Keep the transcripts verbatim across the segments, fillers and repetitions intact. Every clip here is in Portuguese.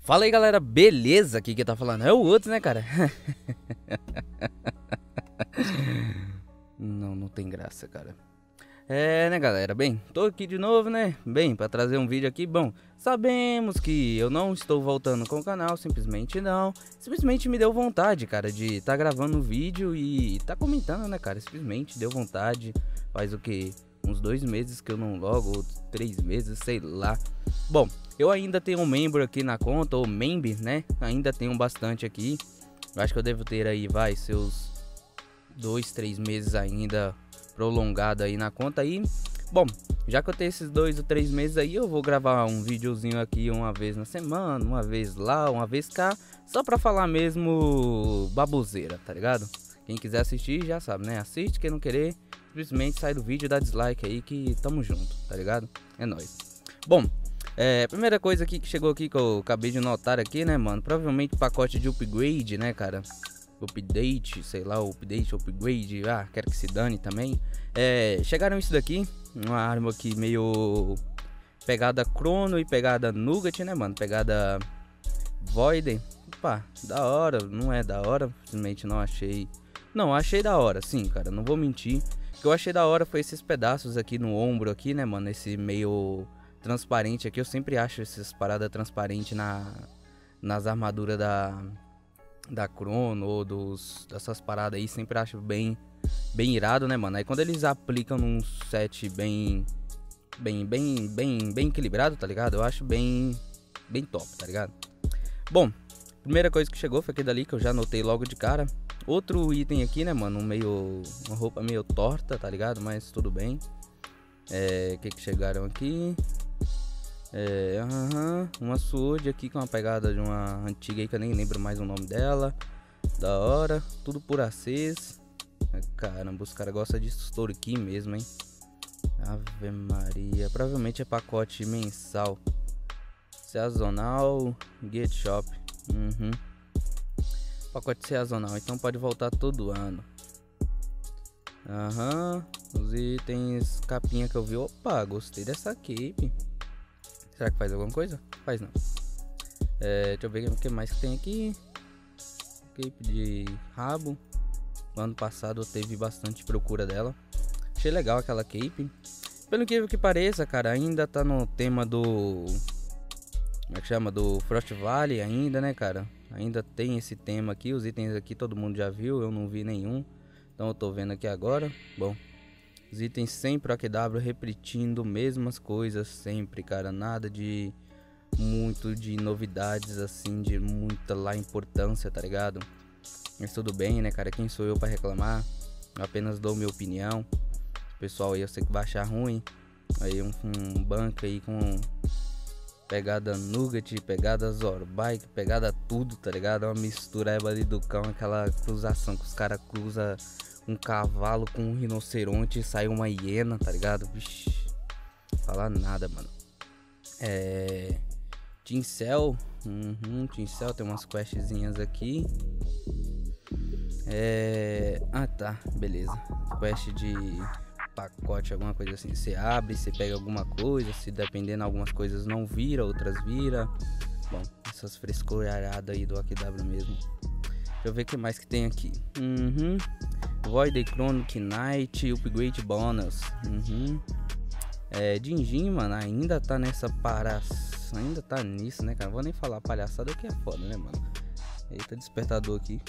Fala aí, galera, beleza? Aqui quem tá falando é o outro, né, cara? Não, não tem graça, cara. É, né, galera? Bem, tô aqui de novo, né? Bem, pra trazer um vídeo aqui. Bom, sabemos que eu não estou voltando com o canal, simplesmente não. Simplesmente me deu vontade, cara, de tá gravando um vídeo e tá comentando, né, cara? Simplesmente deu vontade. Faz o que? Uns dois meses que eu não logo, ou três meses, sei lá. Bom, eu ainda tenho um membro aqui na conta, ou member, né? Ainda tenho bastante aqui. Eu acho que eu devo ter aí, vai, seus dois, três meses ainda prolongado aí na conta aí. Bom, já que eu tenho esses dois ou três meses aí, eu vou gravar um videozinho aqui uma vez na semana, uma vez lá, uma vez cá, só pra falar mesmo baboseira, tá ligado? Quem quiser assistir já sabe, né? Assiste, quem não querer, simplesmente sai do vídeo, dá dislike aí que tamo junto, tá ligado? É nóis. Bom, é, primeira coisa aqui que chegou aqui que eu acabei de notar aqui, né, mano? Provavelmente pacote de upgrade, né, cara? Update, sei lá, update, upgrade, ah, quero que se dane também. É, chegaram isso daqui, uma arma aqui meio pegada Chrono e pegada Nugget, né, mano? Pegada Void. Opa, da hora, não é da hora, simplesmente não achei. Não, achei da hora, sim, cara, não vou mentir. O que eu achei da hora foi esses pedaços aqui no ombro aqui, né, mano? Esse meio transparente aqui, eu sempre acho essas paradas transparentes na, nas armaduras da... da Chrono ou dos, dessas paradas aí, sempre acho bem bem irado, né, mano? Aí quando eles aplicam num set bem bem bem bem bem equilibrado, tá ligado? Eu acho bem bem top, tá ligado? Bom, primeira coisa que chegou foi aquele dali que eu já notei logo de cara. Outro item aqui, né, mano? Um meio uma roupa meio torta, tá ligado? Mas tudo bem. É, o que que chegaram aqui? É, uhum, uma sword aqui com uma pegada de uma antiga aí que eu nem lembro mais o nome dela. Da hora, tudo por acess. Caramba, os caras gostam de extorquir mesmo, hein? Ave Maria, provavelmente é pacote mensal. Sazonal, Get Shop. Uhum. Pacote sazonal, então pode voltar todo ano. Aham, uhum. Os itens, capinha que eu vi. Opa, gostei dessa cape. Será que faz alguma coisa? Faz não. É, deixa eu ver o que mais que tem aqui. Cape de rabo. No ano passado teve bastante procura dela. Achei legal aquela cape. Pelo incrível que pareça, cara, ainda tá no tema do... como é que chama? Do Frost Valley ainda, né, cara? Ainda tem esse tema aqui. Os itens aqui todo mundo já viu, eu não vi nenhum. Então eu tô vendo aqui agora. Bom, os itens sempre A Q W repetindo mesmas coisas sempre, cara. Nada de muito de novidades assim, de muita lá importância, tá ligado? Mas tudo bem, né, cara? Quem sou eu pra reclamar? Eu apenas dou minha opinião. O pessoal aí eu sei que vai achar ruim. Aí um, um banco aí com pegada Nugget, pegada Zorbike, pegada tudo, tá ligado? É uma mistura ali do cão, aquela cruzação que os caras cruzam um cavalo com um rinoceronte e sai uma hiena, tá ligado? Vixe, falar nada, mano. É... Tincel. Uhum, Tincel, tem umas questzinhas aqui. É... Ah, tá, beleza. Quest de pacote, alguma coisa assim. Você abre, você pega alguma coisa. Se dependendo, algumas coisas não vira, outras vira. Bom, essas frescuradas aí do A Q W mesmo. Deixa eu ver o que mais que tem aqui. Uhum. Void Chronic Knight, Upgrade Bonus. Uhum. É, Dinjin, mano, ainda tá nessa para... ainda tá nisso, né, cara? Vou nem falar palhaçada que é foda, né, mano? Eita, despertador aqui.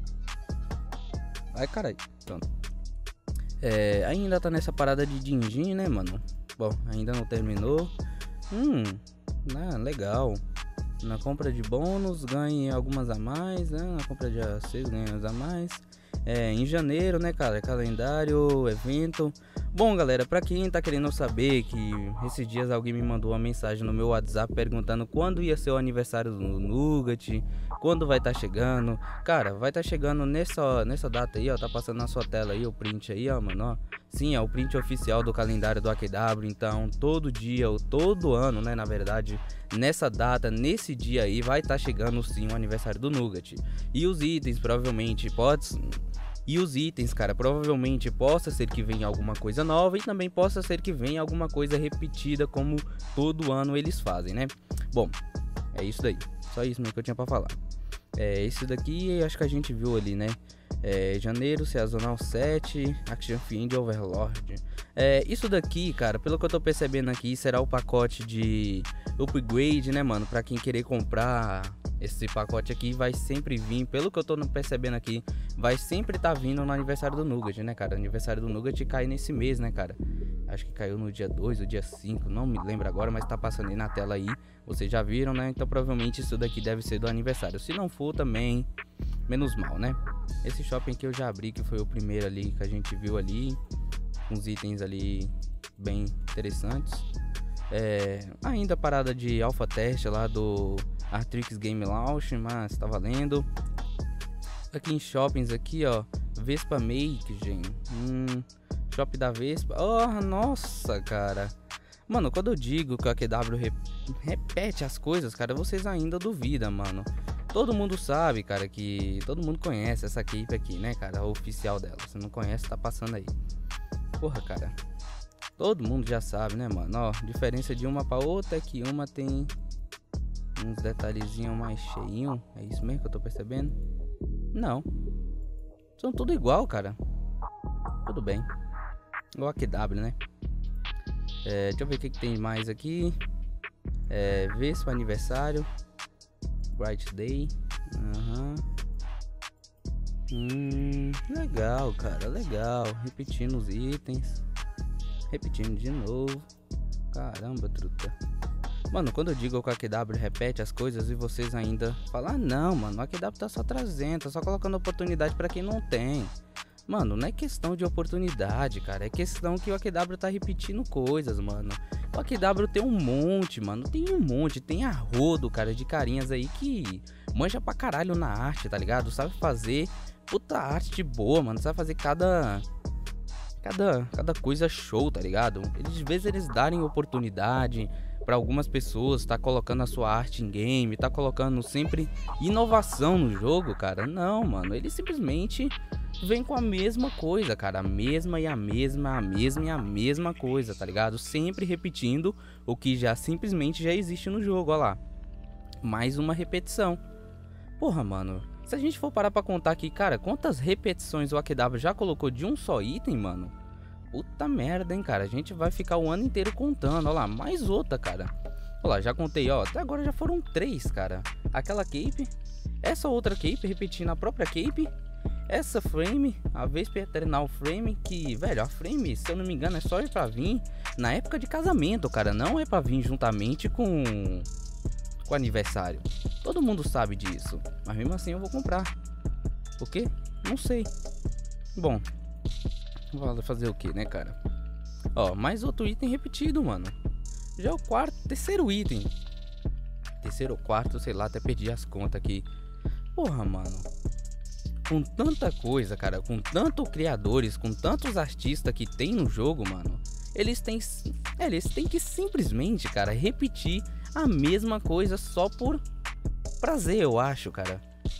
Ai, caralho. Pronto. É, ainda tá nessa parada de Dinjin, né, mano? Bom, ainda não terminou. Hum, ah, legal. Na compra de bônus, ganhe algumas a mais, né? Na compra de A C, ganhe as a mais. É, em janeiro, né, cara? Calendário, evento. Bom, galera, pra quem tá querendo saber, que esses dias alguém me mandou uma mensagem no meu WhatsApp perguntando quando ia ser o aniversário do Nugget, quando vai estar tá chegando. Cara, vai estar tá chegando nessa, nessa data aí, ó. Tá passando na sua tela aí o print aí, ó, mano, ó. Sim, é o print oficial do calendário do A Q W. Então, todo dia, ou todo ano, né, na verdade, nessa data, nesse dia aí, vai estar tá chegando sim o aniversário do Nugget. E os itens, provavelmente, pode... E os itens, cara, provavelmente possa ser que venha alguma coisa nova e também possa ser que venha alguma coisa repetida como todo ano eles fazem, né? Bom, É isso daí. Só isso mesmo que eu tinha pra falar. É, esse daqui acho que a gente viu ali, né? É, janeiro, Seasonal sete, Action Fiend Overlord. É, isso daqui, cara, pelo que eu tô percebendo aqui, será o pacote de upgrade, né, mano? Pra quem querer comprar esse pacote aqui, vai sempre vir, pelo que eu tô percebendo aqui, vai sempre tá vindo no aniversário do Nougat, né, cara? O aniversário do Nougat cai nesse mês, né, cara? Acho que caiu no dia dois ou dia cinco, não me lembro agora, mas tá passando aí na tela aí. Vocês já viram, né? Então provavelmente isso daqui deve ser do aniversário. Se não for também, menos mal, né? Esse shopping que eu já abri, que foi o primeiro ali que a gente viu ali. Uns itens ali bem interessantes. É, ainda parada de alpha teste lá do Artrix Game Launch, mas tá valendo. Aqui em shoppings aqui, ó, Vespa Make, gente. Hum, Shop da Vespa. Oh, nossa, cara. Mano, quando eu digo que o A Q W rep repete as coisas, cara, vocês ainda duvidam, mano. Todo mundo sabe, cara, que... Todo mundo conhece essa equipe aqui, né, cara? A oficial dela. Se não conhece, tá passando aí. Porra, cara. Todo mundo já sabe, né, mano? Ó, diferença de uma pra outra é que uma tem uns detalhezinhos mais cheinhos. É isso mesmo que eu tô percebendo? Não. São tudo igual, cara. Tudo bem. Igual A Q W, né? É, deixa eu ver o que, que tem mais aqui. É, Vespa aniversário. Bright Day. Aham. Uhum. Hum, legal, cara. Legal. Repetindo os itens. Repetindo de novo. Caramba, truta. Mano, quando eu digo que o A Q W repete as coisas e vocês ainda falam, ah, não, mano, o A Q W tá só trazendo, tá só colocando oportunidade pra quem não tem. Mano, não é questão de oportunidade, cara. É questão que o A Q W tá repetindo coisas, mano. O A Q W tem um monte, mano. Tem um monte. Tem a rodo, cara, de carinhas aí que manja pra caralho na arte, tá ligado? Sabe fazer puta arte boa, mano. Sabe fazer cada... Cada, cada coisa show, tá ligado? Eles, às vezes eles darem oportunidade pra algumas pessoas, tá colocando a sua arte em game, tá colocando sempre inovação no jogo, cara. Não, mano. Eles simplesmente... vem com a mesma coisa, cara, a mesma e a mesma, a mesma e a mesma coisa, tá ligado? Sempre repetindo o que já simplesmente já existe no jogo, ó lá. Mais uma repetição. Porra, mano, se a gente for parar pra contar aqui, cara, quantas repetições o A Q W já colocou de um só item, mano? Puta merda, hein, cara, a gente vai ficar o ano inteiro contando, ó lá, mais outra, cara. Ó lá, já contei, ó, até agora já foram três, cara. Aquela cape, essa outra cape, repetindo a própria cape. Essa frame, a Vespa Eternal Frame, que, velho, a frame, se eu não me engano, é só ir pra vir na época de casamento, cara. Não é pra vir juntamente com com aniversário. Todo mundo sabe disso, mas mesmo assim eu vou comprar. Por quê? Não sei. Bom, vou fazer o que, né, cara? Ó, mais outro item repetido, mano. Já é o quarto, terceiro item. Terceiro ou quarto, sei lá, até perdi as contas aqui. Porra, mano. Com tanta coisa, cara, com tantos criadores, com tantos artistas que tem no jogo, mano, eles têm, eles têm que simplesmente, cara, repetir a mesma coisa só por prazer, eu acho, cara.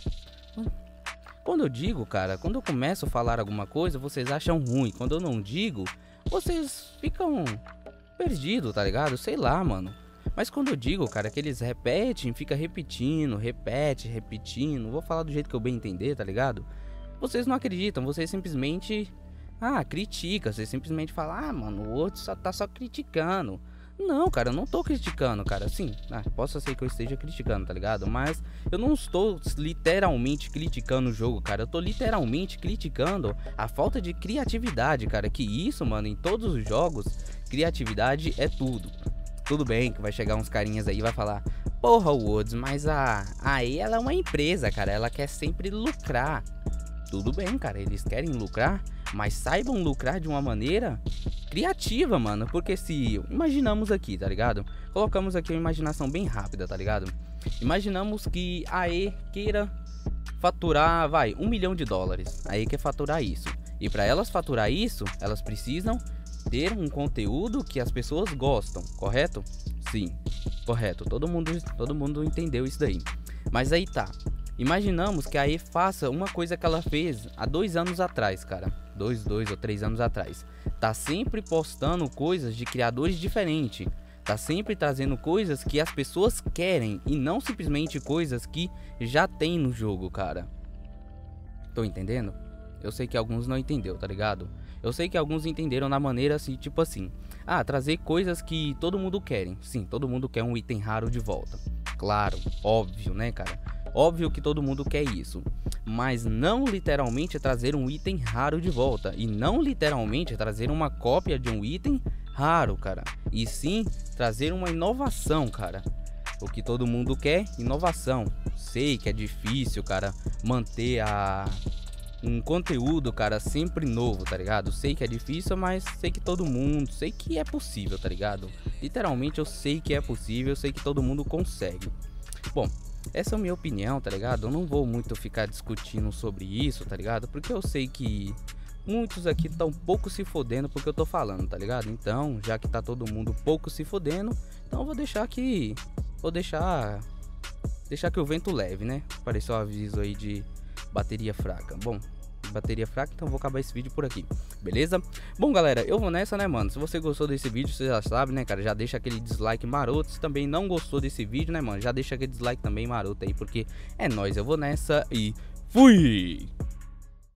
Quando eu digo, cara, quando eu começo a falar alguma coisa, vocês acham ruim. Quando eu não digo, vocês ficam perdidos, tá ligado? Sei lá, mano. Mas quando eu digo, cara, que eles repetem, fica repetindo, repete, repetindo, vou falar do jeito que eu bem entender, tá ligado? Vocês não acreditam, vocês simplesmente, ah, critica, vocês simplesmente falam, ah, mano, o outro só tá só criticando. Não, cara, eu não tô criticando, cara, sim, ah, posso ser que eu esteja criticando, tá ligado? Mas eu não estou literalmente criticando o jogo, cara, eu tô literalmente criticando a falta de criatividade, cara, que isso, mano, em todos os jogos, criatividade é tudo. Tudo bem que vai chegar uns carinhas aí e vai falar, porra, Woods, mas a aí ela é uma empresa, cara, ela quer sempre lucrar. Tudo bem, cara, eles querem lucrar, mas saibam lucrar de uma maneira criativa, mano. Porque se imaginamos aqui, tá ligado? Colocamos aqui uma imaginação bem rápida, tá ligado? Imaginamos que a E queira faturar, vai, um milhão de dólares. A E quer faturar isso. E para elas faturar isso, elas precisam ter um conteúdo que as pessoas gostam, correto? Sim, correto. Todo mundo, todo mundo entendeu isso daí. Mas aí tá. Imaginamos que a E faça uma coisa que ela fez há dois anos atrás, cara. Dois, dois ou três anos atrás. Tá sempre postando coisas de criadores diferentes. Tá sempre trazendo coisas que as pessoas querem e não simplesmente coisas que já tem no jogo, cara. Tô entendendo? Eu sei que alguns não entendeu, tá ligado? Eu sei que alguns entenderam na maneira assim, tipo assim, ah, trazer coisas que todo mundo querem. Sim, todo mundo quer um item raro de volta. Claro, óbvio, né, cara? Óbvio que todo mundo quer isso. Mas não literalmente trazer um item raro de volta. E não literalmente trazer uma cópia de um item raro, cara. E sim trazer uma inovação, cara. O que todo mundo quer, inovação. Sei que é difícil, cara, manter a... um conteúdo, cara, sempre novo, tá ligado? Sei que é difícil, mas sei que todo mundo, sei que é possível, tá ligado? Literalmente eu sei que é possível, eu sei que todo mundo consegue. Bom, essa é a minha opinião, tá ligado? Eu não vou muito ficar discutindo sobre isso, tá ligado? Porque eu sei que muitos aqui estão pouco se fodendo porque eu tô falando, tá ligado? Então, já que tá todo mundo pouco se fodendo, então eu vou deixar que... Vou deixar... Deixar que o vento leve, né? Apareceu o aviso aí de bateria fraca. Bom, bateria fraca, então vou acabar esse vídeo por aqui, beleza? Bom, galera, eu vou nessa, né, mano? Se você gostou desse vídeo, você já sabe, né, cara? Já deixa aquele dislike maroto. Se também não gostou desse vídeo, né, mano? Já deixa aquele dislike também maroto aí, porque é nóis. Eu vou nessa e fui!